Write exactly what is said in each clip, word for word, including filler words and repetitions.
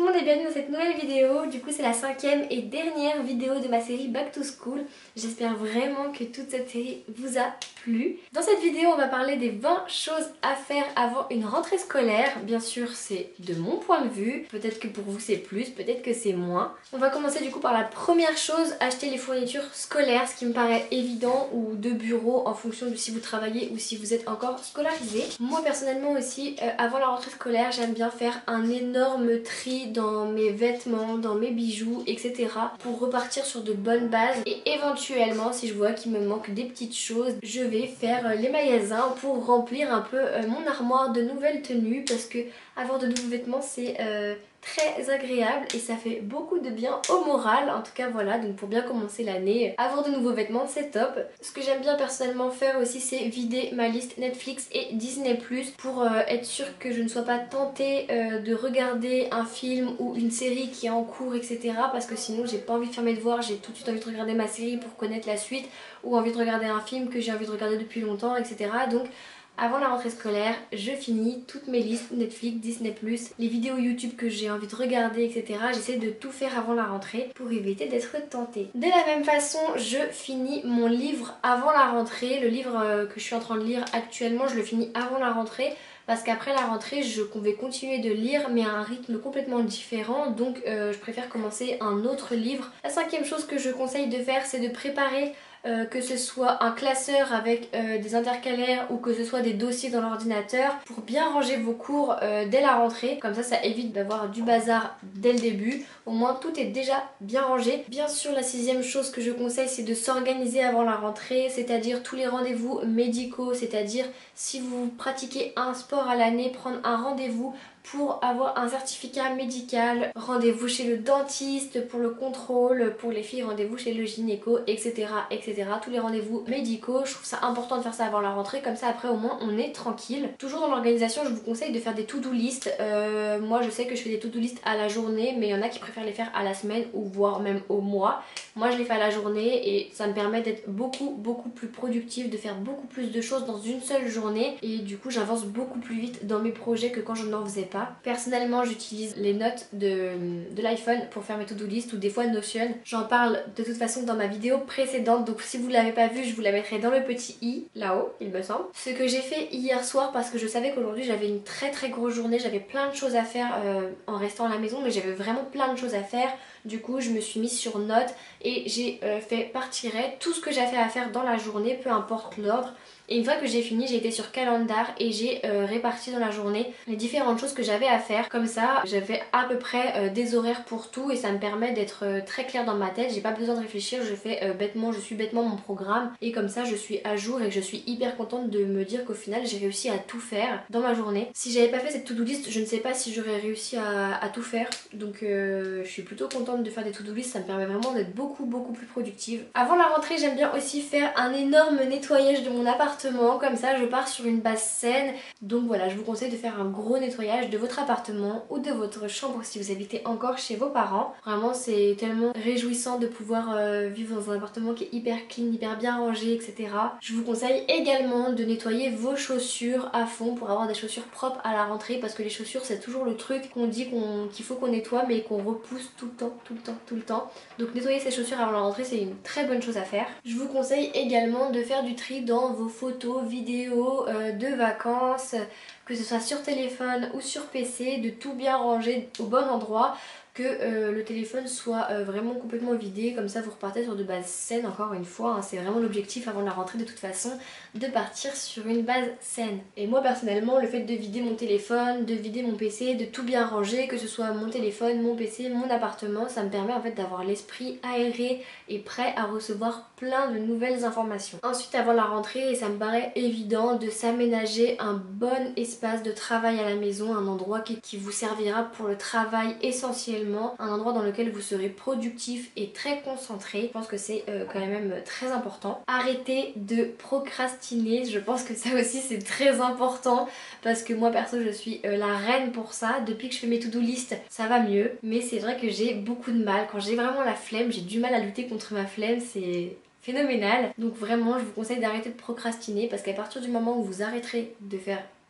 le monde et bienvenue dans cette nouvelle vidéo. Du coup c'est la cinquième et dernière vidéo de ma série Back to School. J'espère vraiment que toute cette série vous a plu. Dans cette vidéo on va parler des vingt choses à faire avant une rentrée scolaire. Bien sûr c'est de mon point de vue, peut-être que pour vous c'est plus, peut-être que c'est moins. On va commencer du coup par la première chose, acheter les fournitures scolaires, ce qui me paraît évident, ou de bureau en fonction de si vous travaillez ou si vous êtes encore scolarisé. Moi personnellement aussi, euh, avant la rentrée scolaire j'aime bien faire un énorme tri dans mes vêtements, dans mes bijoux, et cetera pour repartir sur de bonnes bases. Et éventuellement, si je vois qu'il me manque des petites choses, je vais faire les magasins pour remplir un peu mon armoire de nouvelles tenues, parce que avoir de nouveaux vêtements c'est euh, très agréable et ça fait beaucoup de bien au moral. En tout cas voilà, donc pour bien commencer l'année, avoir de nouveaux vêtements c'est top. Ce que j'aime bien personnellement faire aussi c'est vider ma liste Netflix et Disney plus, pour euh, être sûre que je ne sois pas tentée euh, de regarder un film ou une série qui est en cours, et cetera. Parce que sinon j'ai pas envie de faire mes devoirs, j'ai tout de suite envie de regarder ma série pour connaître la suite, ou envie de regarder un film que j'ai envie de regarder depuis longtemps, et cetera. Donc avant la rentrée scolaire, je finis toutes mes listes Netflix, Disney plus, les vidéos YouTube que j'ai envie de regarder, et cetera. J'essaie de tout faire avant la rentrée pour éviter d'être tentée. De la même façon, je finis mon livre avant la rentrée. Le livre que je suis en train de lire actuellement, je le finis avant la rentrée, parce qu'après la rentrée je vais continuer de lire mais à un rythme complètement différent, donc euh, je préfère commencer un autre livre. La cinquième chose que je conseille de faire, c'est de préparer Euh, que ce soit un classeur avec euh, des intercalaires ou que ce soit des dossiers dans l'ordinateur, pour bien ranger vos cours euh, dès la rentrée. Comme ça, ça évite d'avoir du bazar dès le début. Au moins tout est déjà bien rangé. Bien sûr, la sixième chose que je conseille, c'est de s'organiser avant la rentrée, c'est-à-dire tous les rendez-vous médicaux, c'est-à-dire si vous pratiquez un sport à l'année, prendre un rendez-vous pour avoir un certificat médical, rendez-vous chez le dentiste pour le contrôle, pour les filles rendez-vous chez le gynéco, etc, etc. Tous les rendez-vous médicaux, je trouve ça important de faire ça avant la rentrée, comme ça après au moins on est tranquille. Toujours dans l'organisation, je vous conseille de faire des to-do list. Euh, moi je sais que je fais des to-do list à la journée, mais il y en a qui préfèrent les faire à la semaine ou voire même au mois. Moi je les fais à la journée et ça me permet d'être beaucoup beaucoup plus productive, de faire beaucoup plus de choses dans une seule journée, et du coup j'avance beaucoup plus vite dans mes projets que quand je n'en faisais pas. Personnellement j'utilise les notes de, de l'iPhone pour faire mes to-do list, ou des fois Notion. J'en parle de toute façon dans ma vidéo précédente, donc si vous ne l'avez pas vue je vous la mettrai dans le petit i là-haut il me semble. Ce que j'ai fait hier soir, parce que je savais qu'aujourd'hui j'avais une très très grosse journée, j'avais plein de choses à faire euh, en restant à la maison, mais j'avais vraiment plein de choses à faire. Du coup je me suis mise sur notes et j'ai euh, fait partir tout ce que j'avais à faire dans la journée, peu importe l'ordre. Et une fois que j'ai fini, j'ai été sur Calendar et j'ai euh, réparti dans la journée les différentes choses que j'avais à faire. Comme ça, j'avais à peu près euh, des horaires pour tout et ça me permet d'être euh, très clair dans ma tête. J'ai pas besoin de réfléchir, je fais euh, bêtement, je suis bêtement mon programme, et comme ça je suis à jour et je suis hyper contente de me dire qu'au final j'ai réussi à tout faire dans ma journée. Si j'avais pas fait cette to-do list, je ne sais pas si j'aurais réussi à, à tout faire. Donc euh, je suis plutôt contente de faire des to-do list, ça me permet vraiment d'être beaucoup beaucoup plus productive. Avant la rentrée, j'aime bien aussi faire un énorme nettoyage de mon appartement. Comme ça je pars sur une base saine. Donc voilà, je vous conseille de faire un gros nettoyage de votre appartement ou de votre chambre si vous habitez encore chez vos parents. Vraiment c'est tellement réjouissant de pouvoir euh, vivre dans un appartement qui est hyper clean, hyper bien rangé, et cetera. Je vous conseille également de nettoyer vos chaussures à fond pour avoir des chaussures propres à la rentrée, parce que les chaussures c'est toujours le truc qu'on dit qu'on qu'il faut qu'on nettoie mais qu'on repousse tout le temps, tout le temps, tout le temps. Donc nettoyer ses chaussures avant la rentrée c'est une très bonne chose à faire. Je vous conseille également de faire du tri dans vos photos, vidéos euh, de vacances, que ce soit sur téléphone ou sur P C, de tout bien ranger au bon endroit, que euh, le téléphone soit euh, vraiment complètement vidé, comme ça vous repartez sur de bases saines. Encore une fois, hein, c'est vraiment l'objectif avant la rentrée de toute façon, de partir sur une base saine. Et moi personnellement, le fait de vider mon téléphone, de vider mon P C, de tout bien ranger, que ce soit mon téléphone, mon P C, mon appartement, ça me permet en fait d'avoir l'esprit aéré et prêt à recevoir plein de nouvelles informations. Ensuite, avant la rentrée, et ça me paraît évident, de s'aménager un bon espace de travail à la maison, un endroit qui, qui vous servira pour le travail essentiellement, un endroit dans lequel vous serez productif et très concentré. Je pense que c'est euh, quand même très important. Arrêtez de procrastiner, je pense que ça aussi c'est très important, parce que moi perso je suis euh, la reine pour ça. Depuis que je fais mes to-do list ça va mieux, mais c'est vrai que j'ai beaucoup de mal. Quand j'ai vraiment la flemme, j'ai du mal à lutter contre ma flemme, c'est phénoménal. Donc vraiment je vous conseille d'arrêter de procrastiner, parce qu'à partir du moment où vous arrêterez de faire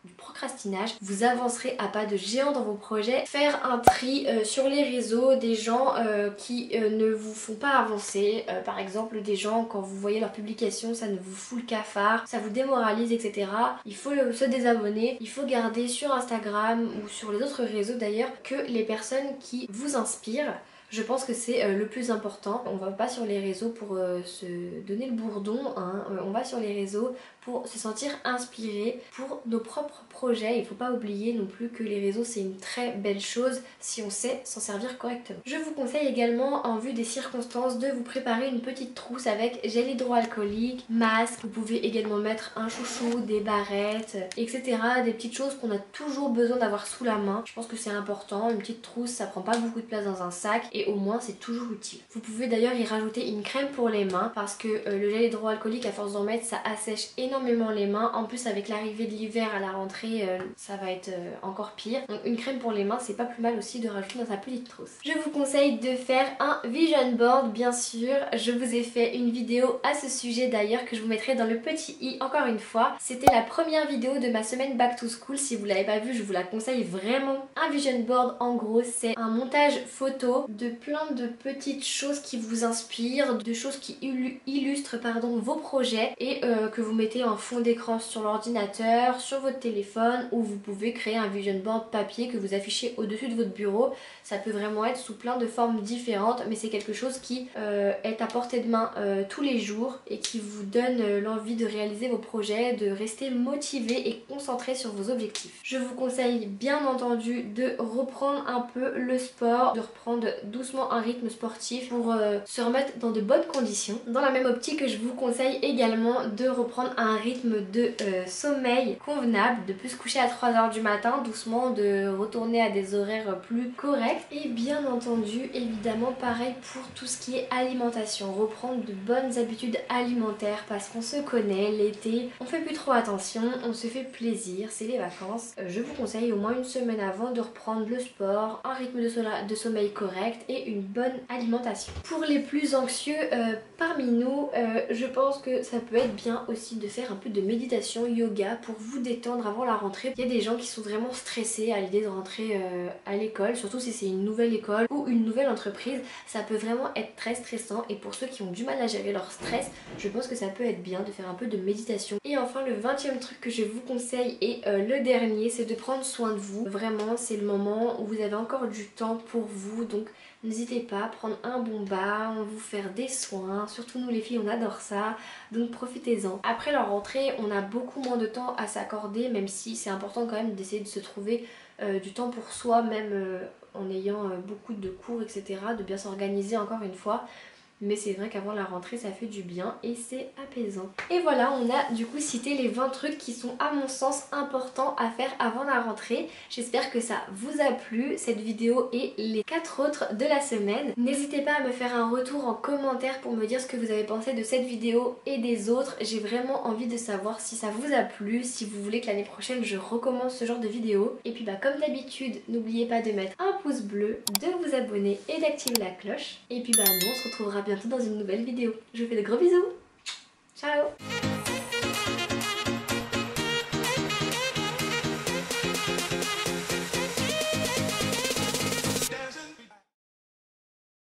du procrastinage, vous avancerez à pas de géant dans vos projets. Faire un tri euh, sur les réseaux des gens euh, qui euh, ne vous font pas avancer, euh, par exemple des gens quand vous voyez leurs publications ça ne vous fout le cafard, ça vous démoralise, etc. Il faut se désabonner, il faut garder sur Instagram ou sur les autres réseaux d'ailleurs que les personnes qui vous inspirent. Je pense que c'est euh, le plus important. On va pas sur les réseaux pour euh, se donner le bourdon, hein. euh, on va sur les réseaux pour se sentir inspiré pour nos propres projets. Il faut pas oublier non plus que les réseaux c'est une très belle chose si on sait s'en servir correctement. Je vous conseille également en vue des circonstances de vous préparer une petite trousse avec gel hydroalcoolique, masque, vous pouvez également mettre un chouchou, des barrettes, et cetera. Des petites choses qu'on a toujours besoin d'avoir sous la main. Je pense que c'est important, une petite trousse ça prend pas beaucoup de place dans un sac et au moins c'est toujours utile. Vous pouvez d'ailleurs y rajouter une crème pour les mains parce que euh, le gel hydroalcoolique à force d'en mettre ça assèche énormément énormément les mains. En plus avec l'arrivée de l'hiver à la rentrée euh, ça va être euh, encore pire. Donc une crème pour les mains c'est pas plus mal aussi de rajouter dans sa petite trousse. Je vous conseille de faire un vision board bien sûr. Je vous ai fait une vidéo à ce sujet d'ailleurs que je vous mettrai dans le petit i encore une fois. C'était la première vidéo de ma semaine back to school. Si vous l'avez pas vue je vous la conseille vraiment. Un vision board en gros c'est un montage photo de plein de petites choses qui vous inspirent, de choses qui illustrent pardon, vos projets et euh, que vous mettez en fond d'écran sur l'ordinateur, sur votre téléphone ou vous pouvez créer un vision board papier que vous affichez au-dessus de votre bureau. Ça peut vraiment être sous plein de formes différentes mais c'est quelque chose qui euh, est à portée de main euh, tous les jours et qui vous donne euh, l'envie de réaliser vos projets, de rester motivé et concentré sur vos objectifs. Je vous conseille bien entendu de reprendre un peu le sport, de reprendre doucement un rythme sportif pour euh, se remettre dans de bonnes conditions. Dans la même optique je vous conseille également de reprendre un rythme de euh, sommeil convenable, de plus se coucher à trois heures du matin doucement, de retourner à des horaires plus corrects et bien entendu évidemment pareil pour tout ce qui est alimentation, reprendre de bonnes habitudes alimentaires parce qu'on se connaît, l'été on fait plus trop attention, on se fait plaisir, c'est les vacances. Euh, je vous conseille au moins une semaine avant de reprendre le sport, un rythme de, so de sommeil correct et une bonne alimentation. Pour les plus anxieux euh, parmi nous, euh, je pense que ça peut être bien aussi de faire un peu de méditation, yoga pour vous détendre avant la rentrée. Il y a des gens qui sont vraiment stressés à l'idée de rentrer euh, à l'école, surtout si c'est une nouvelle école ou une nouvelle entreprise. Ça peut vraiment être très stressant et pour ceux qui ont du mal à gérer leur stress, je pense que ça peut être bien de faire un peu de méditation. Et enfin le vingtième truc que je vous conseille et euh, le dernier, c'est de prendre soin de vous. Vraiment c'est le moment où vous avez encore du temps pour vous, donc n'hésitez pas à prendre un bon bain, vous faire des soins, surtout nous les filles on adore ça, donc profitez-en. Après leur rentrée on a beaucoup moins de temps à s'accorder, même si c'est important quand même d'essayer de se trouver euh, du temps pour soi, même euh, en ayant euh, beaucoup de cours etc, de bien s'organiser encore une fois. Mais c'est vrai qu'avant la rentrée ça fait du bien et c'est apaisant. Et voilà, on a du coup cité les vingt trucs qui sont à mon sens importants à faire avant la rentrée. J'espère que ça vous a plu cette vidéo et les quatre autres de la semaine. N'hésitez pas à me faire un retour en commentaire pour me dire ce que vous avez pensé de cette vidéo et des autres. J'ai vraiment envie de savoir si ça vous a plu, si vous voulez que l'année prochaine je recommence ce genre de vidéo. Et puis bah comme d'habitude, n'oubliez pas de mettre un pouce bleu, de vous abonner et d'activer la cloche. Et puis bah nous on se retrouvera bientôt dans une nouvelle vidéo. Je vous fais de gros bisous. Ciao.